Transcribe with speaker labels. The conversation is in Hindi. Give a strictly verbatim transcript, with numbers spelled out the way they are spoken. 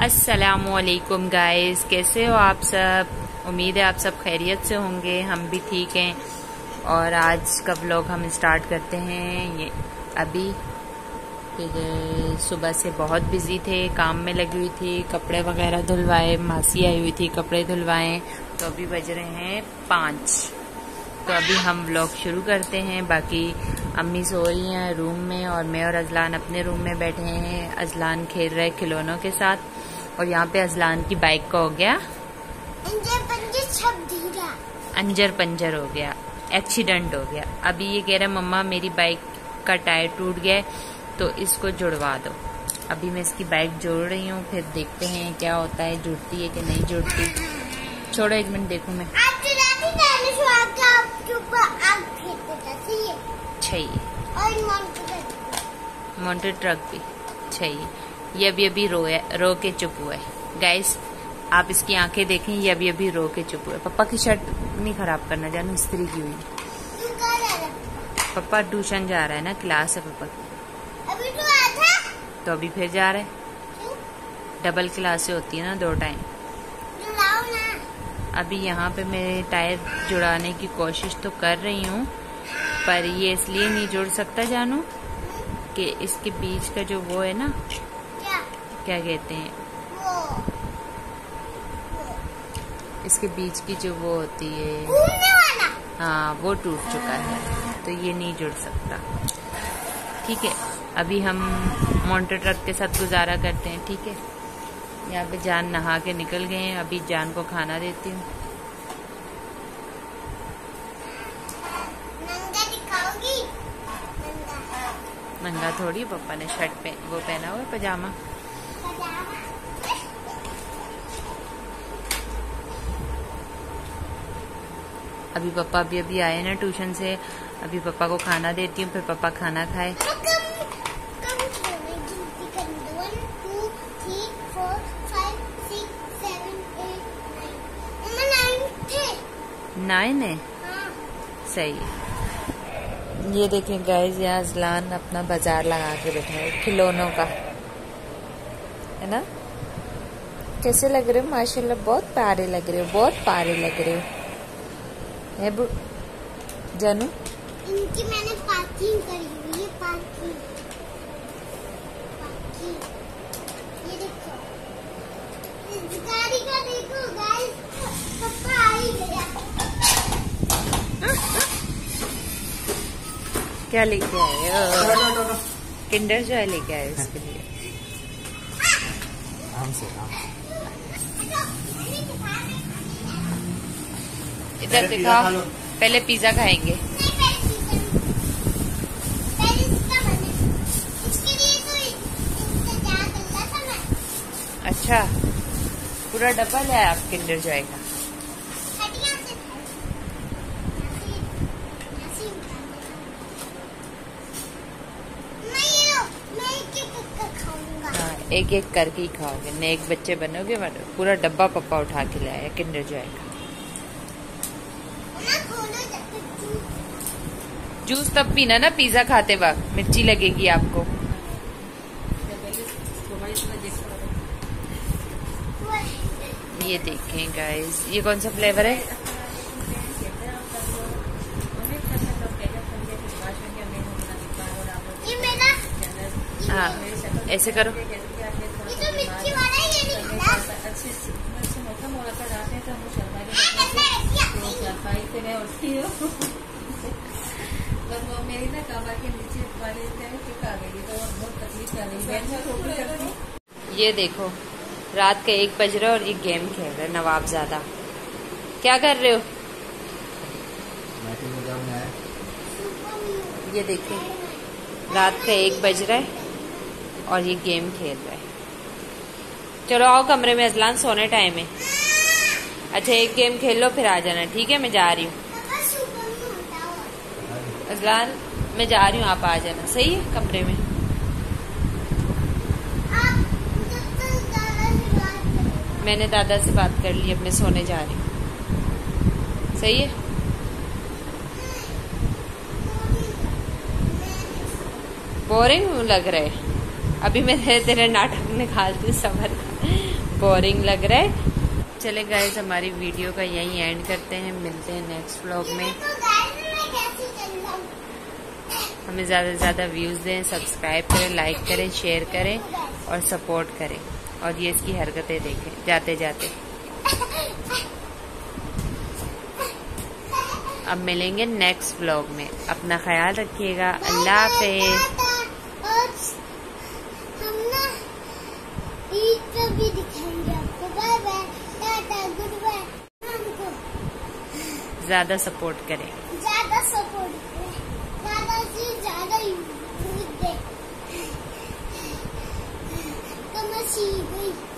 Speaker 1: अस्सलामुअलैकुम गाइस, कैसे हो आप सब। उम्मीद है आप सब खैरियत से होंगे, हम भी ठीक हैं। और आज का व्लॉग हम स्टार्ट करते हैं ये अभी। फिर सुबह से बहुत बिजी थे, काम में लगी हुई थी, कपड़े वगैरह धुलवाए, मासी आई हुई थी कपड़े धुलवाए। तो अभी बज रहे हैं पाँच। तो अभी हम व्लॉग शुरू करते हैं। बाकी अम्मी सो रही हैं रूम में और मैं और अजलान अपने रूम में बैठे हैं। अजलान खेल रहे खिलौनों के साथ और यहाँ पे अजलान की बाइक का हो गया
Speaker 2: अंजर पंजर छप दिया
Speaker 1: अंजर पंजर हो गया, एक्सीडेंट हो गया। अभी ये कह रहा है मम्मा मेरी बाइक का टायर टूट गया है तो इसको जुड़वा दो। अभी मैं इसकी बाइक जोड़ रही हूँ, फिर देखते हैं क्या होता है, जुड़ती है कि नहीं जुड़ती। छोड़ो एक मिनट देखूं मैं। चाहिए माउंटेड ट्रक भी चाहिए। ये अभी अभी रोया रो के चुप हुआ है। गाइस आप इसकी आंखें देखें, ये अभी अभी रो के चुप हुआ है। पापा की शर्ट नहीं खराब करना, जानू इस्त्री की हुई। पापा ट्यूशन जा रहा है ना, क्लास है पापा की।
Speaker 2: अभी तो आया था
Speaker 1: तो अभी फिर जा रहा है। डबल क्लासें होती है ना, दो टाइम।
Speaker 2: जुड़ाओ ना।
Speaker 1: अभी यहाँ पे मैं टायर जुड़ाने की कोशिश तो कर रही हूँ, पर ये इसलिए नहीं जुड़ सकता जानू कि इसके बीच का जो वो है ना,
Speaker 2: क्या
Speaker 1: क्या कहते हैं,
Speaker 2: वो, वो।
Speaker 1: इसके बीच की जो वो होती है,
Speaker 2: घूमने वाला।
Speaker 1: हाँ वो टूट चुका है, तो ये नहीं जुड़ सकता। ठीक है, अभी हम मोटर ट्रक के साथ गुजारा करते हैं। ठीक है, यहाँ पे जान नहा के निकल गए हैं। अभी जान को खाना देती हूँ।
Speaker 2: नंगा दिखाओगी? नंगा
Speaker 1: नंगा थोड़ी, पापा ने शर्ट पे वो पहना हुआ है, पजामा।
Speaker 2: पजामा।
Speaker 1: अभी पापा अभी अभी आए ना ट्यूशन से, अभी पापा को खाना देती हूँ, फिर पापा खाना खाए। नाइन है, सही है। ये देखें गाइस, यहाँ अजलान अपना बाजार लगा के बैठा है खिलौनों का, है ना। कैसे लग रहे हो? माशाल्लाह बहुत प्यारे लग रहे हो, बहुत प्यारे लग रहे हो। है जानू,
Speaker 2: इनकी मैंने पार्किंग करी हुई है। पार्किंग पार्किंग ये देखो, इस गाड़ी का देखो गाइस, पापा आ ही गया।
Speaker 1: क्या लेके आए हो? किंडर जॉय लेके आए इसके लिए। इधर दिखाओ, पहले पिज्जा खाएंगे। अच्छा, पूरा डब्बा ले आया आप किंडर जॉय का। एक एक करके ही खाओगे, ने एक बच्चे बनोगे। पूरा डब्बा पप्पा उठा के लाया किंडर जॉय का। जूस तब पीना ना पिज्जा खाते वक्त, मिर्ची लगेगी आपको। ये देखें गाइस, ये कौन सा फ्लेवर है?
Speaker 2: ये मेरा,
Speaker 1: हाँ ऐसे करो।
Speaker 2: ये तो मिर्ची वाला है, ये नहीं खाना।
Speaker 3: मेरी ना कमर के नीचे वाले चुका गई, तो बहुत तकलीफ कर रही।
Speaker 1: ये देखो, रात के एक बज रहा है और ये गेम खेल रहे नवाबजादा। क्या कर रहे हो? ये देखिए, रात का एक बज रहा है और ये गेम खेल रहा है। चलो आओ कमरे में, अजलान सोने टाइम है। अच्छा एक गेम खेल लो फिर आ जाना, ठीक है। मैं जा रही हूँ अजलान, मैं जा रही हूँ, आप आ जाना, सही है कमरे में। मैंने दादा से बात कर ली, अब मैं सोने जा रही हूँ, सही है। बोरिंग लग रहा है। अभी मैं तेरे तेरे नाटक निकालती हूँ सबर का, बोरिंग लग रहा है। चले गाइस, हमारी वीडियो का यही एंड करते हैं, मिलते हैं नेक्स्ट व्लॉग में। हमें ज़्यादा से ज़्यादा व्यूज़ दें, सब्सक्राइब करें, लाइक करें, शेयर करें और सपोर्ट करें। और ये इसकी हरकतें देखें जाते जाते। अब मिलेंगे नेक्स्ट व्लॉग में, अपना ख्याल रखिएगा। अल्लाह हाफिज़।
Speaker 2: हम ना ईद पे भी दिखाएंगे आपको। Bye bye, tata, good bye. हमको
Speaker 1: ज़्यादा सपोर्ट करें,
Speaker 2: ज्यादा सपोर्ट करें, ज्यादा से ज्यादा यूज दे। तो मैं सीख गई।